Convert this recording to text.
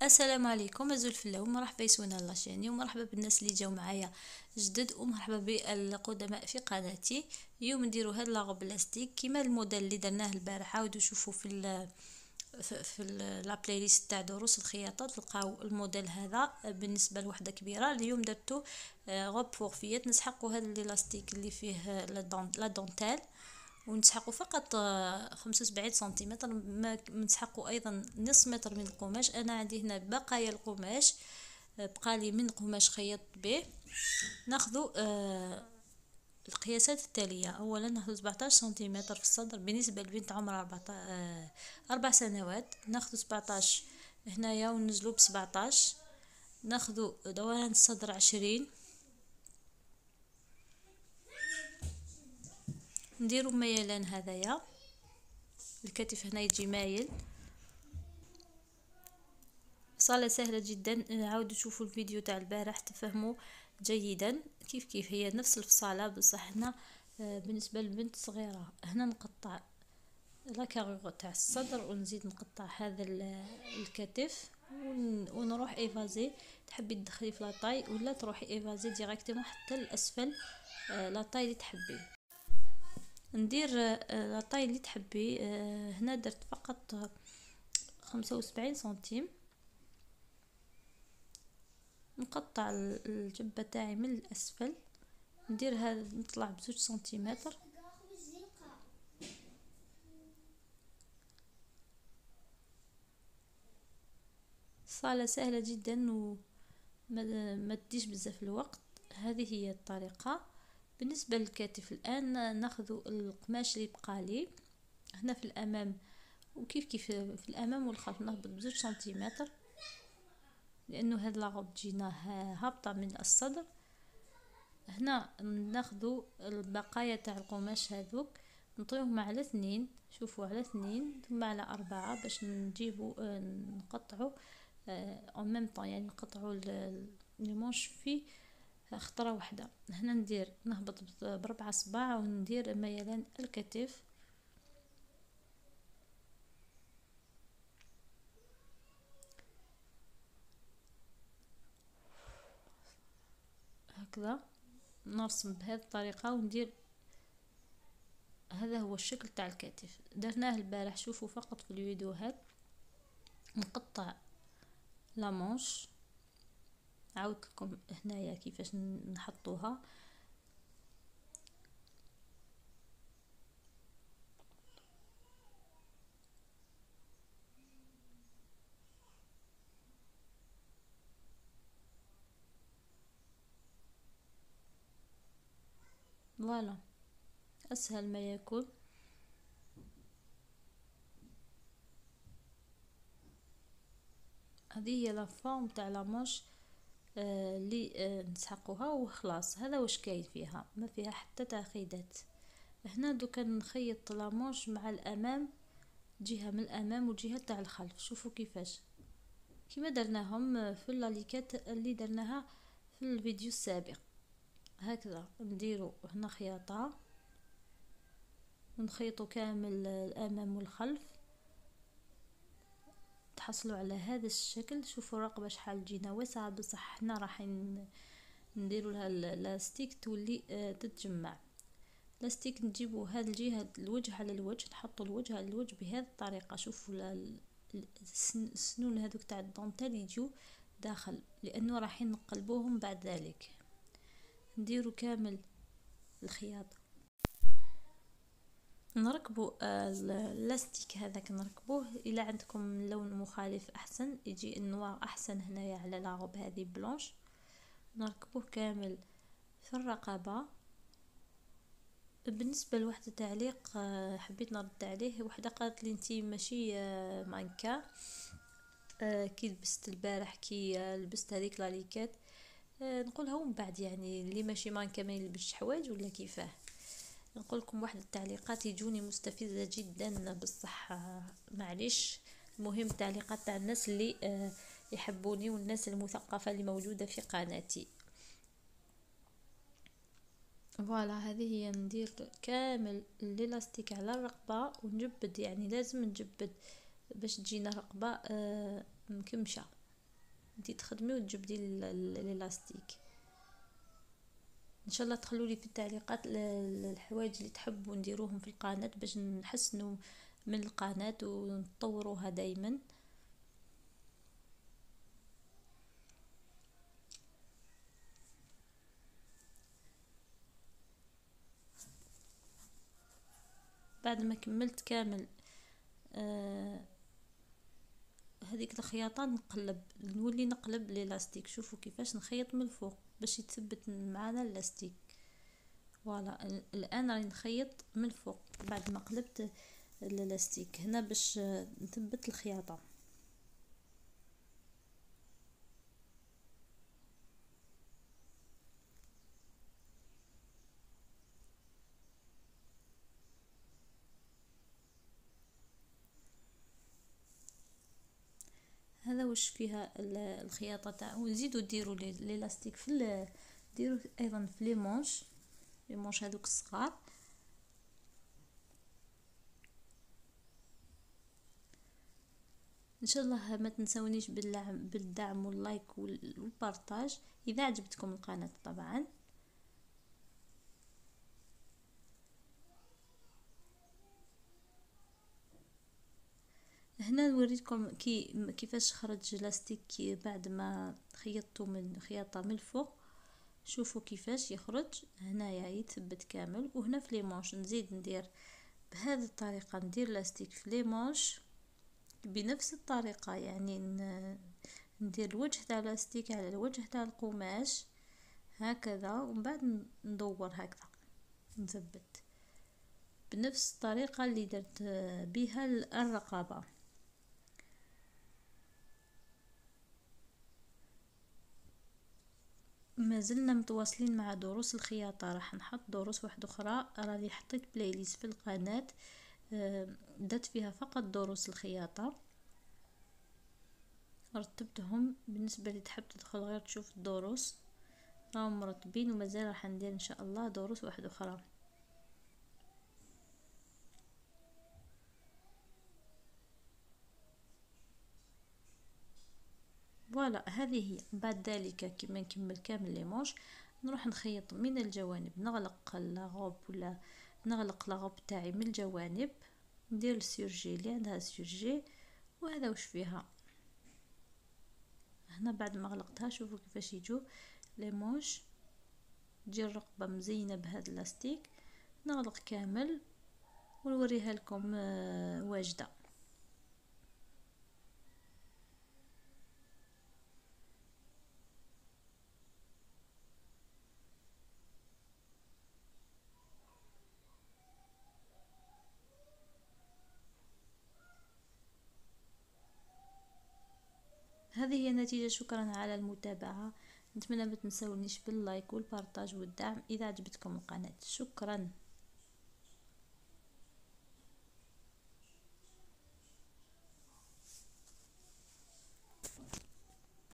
السلام عليكم ازول فلاو، مرحبا يسونا لاشيني ومرحبا بالناس اللي جاو معايا جدد ومرحبا بالقدماء في قناتي. اليوم نديرو هاد لاغو بلاستيك كيما الموديل اللي درناه البارح. عاودوا شوفوا في لا بلاي ليست تاع دروس الخياطه تلقاو الموديل هذا بالنسبه لوحده كبيره. اليوم درتو غوب فورفيات، نسحقوا هذا الالاستيك اللي فيه لا دونتيل ونسحقوا فقط 75 سنتيمتر. ما نسحقوا ايضا نص متر من القماش. انا عندي هنا بقايا القماش، بقالي من قماش خيطت به. ناخذ القياسات التالية. اولا ناخذ 17 سنتيمتر في الصدر بالنسبة لبنت عمرها 4 سنوات. ناخذ 17 هنايا وننزلو ب17. ناخذ دوران الصدر 20. نديرو ميلان هذايا، الكتف هنا يجي مايل. صالة سهلة جدا، عاودوا شوفوا الفيديو تاع البارح تفهموا جيدا. كيف هي نفس الفصالة، بصح هنا بالنسبة للبنت صغيرة. هنا نقطع لاكاغور تاع الصدر ونزيد نقطع هذا الكتف ونروح ايفازي. تحبي تدخلي في لاطاي ولا تروحي ايفازي ديريكتومون حتى الاسفل لاطاي اللي تحبي. ندير لاطاي اللي تحبي. هنا درت فقط 75 سنتيم. نقطع الجبة تاعي من الاسفل، ندير هذا نطلع بزوج سنتيمتر. صالة سهلة جدا وما تديش بزاف الوقت. هذه هي الطريقة. بالنسبة للكتف الآن ناخذ القماش اللي بقالي هنا في الأمام، وكيف في الأمام والخلف نهبط بزوج سنتيمتر، لأنه هاد لاغوب تجينا هابطة من الصدر. هنا ناخذ البقايا تاع القماش هذوك نطويهم على 2، شوفوا على 2 ثم على 4 باش نجيبوا نقطعوا اون ميم طون، يعني نقطعوا المونش في خطرة واحدة. هنا نهبط ب4 صباع وندير ميلان الكتف هكذا. نرسم بهذه الطريقة وندير. هذا هو الشكل تاع الكتف، درناه البارح. شوفوا فقط في الفيديوهات. نقطع لامونش، عاودت لكم هنايا كيفاش نحطوها. فوالا اسهل ما يكون. هذه هي لا فورم تاع لامونش اللي نسحقوها وخلاص. هذا واش كاين فيها، ما فيها حتى تعقيدات. هنا دوكا نخيط لامونش مع الامام، جهه من الامام وجهه تاع الخلف. شوفوا كيفاش كيما درناهم في اللاليكات اللي درناها في الفيديو السابق. هكذا نديرو هنا خياطه ونخيطوا كامل الامام والخلف، تحصلوا على هذا الشكل. شوفوا الرقبه شحال تجينا واسعه، بصح حنا راح نديرو لها لاستيك تولي تتجمع. لاستيك نجيبو هذا الجهه الوجه على الوجه، نحطوا الوجه على الوجه بهذه الطريقه. شوفوا السنون هذوك تاع الدونتيل يجوا داخل، لانه راح نقلبوهم بعد ذلك. نديرو كامل الخياطه، نركبوا اللاستيك هذاك نركبوه. الى عندكم لون مخالف احسن، يجي النوار احسن. هنايا على لاغوب هذه بلونش نركبوه كامل في الرقبه. بالنسبه لواحد التعليق حبيت نرد عليه. وحده قالت لي انتي ماشي مانكا كي لبست البارح، كي لبست هذيك لاليكات. نقولها ومن بعد يعني اللي ماشي مانكا ما يلبسش حوايج ولا كيفاه. نقول لكم واحد التعليقات يجوني مستفزه جدا، بصح معليش. المهم التعليقات تاع الناس اللي يحبوني والناس المثقفه اللي موجوده في قناتي. فوالا هذه هي. ندير كامل الالاستيك على الرقبه ونجبد، يعني لازم نجبد باش تجينا رقبه مكمشه. انتي تخدمي وتجبدي الالاستيك. ان شاء الله تخلوا لي في التعليقات الحوايج اللي تحبوا نديروهم في القناة باش نحسنوا من القناة ونطوروها دايما. بعد ما كملت كامل هذيك الخياطة نولي نقلب الالاستيك. شوفوا كيفاش نخيط من الفوق باش يتثبت معنا الاستيك. فوالا الان راني نخيط من الفوق بعد ما قلبت الالاستيك هنا باش نثبت الخياطة. هذا واش فيها الخياطة تاعو. نزيدو ديروا الالاستيك في ديروا ايضا في لي مونش هذوك الصغار. ان شاء الله ما تنسونيش بالدعم واللايك والبارطاج اذا عجبتكم القناة طبعا. هنا نوريكم كيفاش خرج لاستيك بعد ما خيطته من خياطة من الفوق. شوفوا كيفاش يخرج هنايا يتثبت كامل. وهنا في لي مونش نزيد ندير بهذه الطريقة، ندير لاستيك في لي مونش بنفس الطريقة، يعني ندير الوجه تاع لاستيك على الوجه تاع القماش هكذا، ومن بعد ندور هكذا نثبت بنفس الطريقة اللي درت بها الرقبة. ما زلنا متواصلين مع دروس الخياطة. راح نحط دروس واحدة اخرى، راني حطيت بلايليست في القناة درت فيها فقط دروس الخياطة، رتبتهم بالنسبة اللي تحب تدخل غير تشوف الدروس راهم مرتبين. ومازال راح ندير ان شاء الله دروس واحدة اخرى. فوالا هذه هي. بعد ذلك كما نكمل كامل لي مونش نروح نخيط من الجوانب، نغلق لاغوب ولا نغلق لاغوب تاعي من الجوانب، ندير السيرجي اللي عندها سيرجي. وهذا وش فيها هنا بعد ما غلقتها. شوفوا كيفاش يجوا لي مونش، تجي الرقبة مزينة بهذا اللاستيك. نغلق كامل ونوريها لكم واجدة. هذه هي النتيجة. شكرا على المتابعة. نتمنى ما تنسونيش باللايك والبارطاج والدعم إذا عجبتكم القناة. شكرا.